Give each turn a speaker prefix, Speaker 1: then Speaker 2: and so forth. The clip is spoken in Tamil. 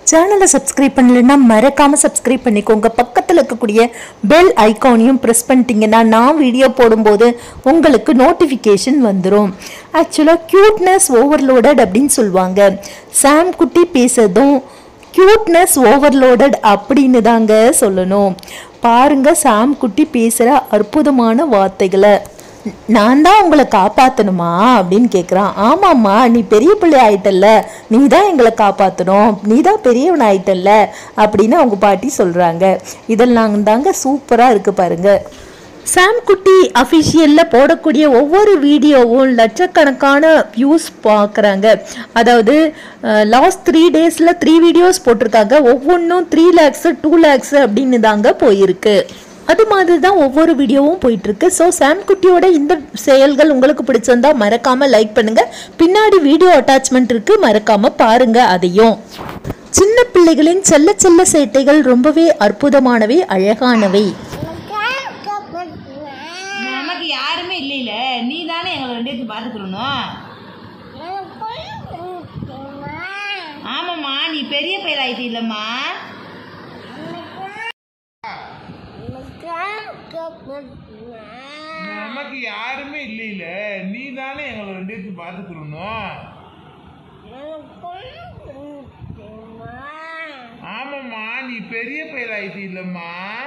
Speaker 1: சேனலை சப்ஸ்கிரைப் பண்ணலன்னா மறக்காம சப்ஸ்கிரைப் பண்ணிக்கோங்க. பக்கத்தில் இருக்கக்கூடிய பெல் ஐக்கானையும் ப்ரெஸ் பண்ணிட்டீங்கன்னா நான் வீடியோ போடும்போது உங்களுக்கு நோட்டிஃபிகேஷன் வந்துடும். ஆக்சுவலாக க்யூட்னஸ் ஓவர்லோடட் அப்படின்னு சொல்லுவாங்க. சாம் குட்டி பேசுறதும் க்யூட்னஸ் ஓவர்லோடட் அப்படின்னு தாங்க சொல்லணும். பாருங்க, சாம் குட்டி பேசுகிற அற்புதமான வார்த்தைகளை. நான் தான் உங்களை காப்பாற்றணுமா அப்படின்னு கேட்குறான். ஆமாம்மா, நீ பெரிய பிள்ளை ஆயிட்டல்ல, நீ தான் எங்களை காப்பாற்றணும், நீ தான் பெரியவன் ஆயிட்டல்ல அப்படின்னு அவங்க பாட்டி சொல்கிறாங்க. இதெல்லாம் தாங்க சூப்பராக இருக்குது பாருங்க. சாம் குட்டி அஃபிஷியலில் போடக்கூடிய ஒவ்வொரு வீடியோவும் லட்சக்கணக்கான வியூஸ் பார்க்குறாங்க. அதாவது லாஸ்ட் 3 days 3 வீடியோஸ் போட்டிருக்காங்க. ஒவ்வொன்றும் 3 lakhs 2 lakhs அப்படின்னு தாங்க போயிருக்கு. அது மாதிரி தான் ஒவ்வொரு வீடியோவும் போயிட்டுருக்கு. ஸோ சாம் குட்டியோட இந்த செயல்கள் உங்களுக்கு பிடிச்சிருந்தா மறக்காமல் லைக் பண்ணுங்கள். பின்னாடி வீடியோ அட்டாச்மெண்ட் இருக்குது, மறக்காமல் பாருங்கள். அதையும் சின்ன பிள்ளைகளின் செல்ல செல்ல சேட்டைகள் ரொம்பவே அற்புதமானவை, அழகானவை.
Speaker 2: நமக்கு யாருமே இல்லைல, நீ தானே எங்களை 2 பேருக்கு பார்த்துக்கணும். ஆமாம்மா, நீ பெரிய பையன் ஆயிட்டு இல்லைம்மா.
Speaker 3: நமக்கு யாருமே இல்லைல, நீ தானே எங்களை 2 பேருக்கு பார்த்துக்கணும். ஆமாம்மா, நீ பெரிய பையன் ஆயிட்டு இல்லைம்மா.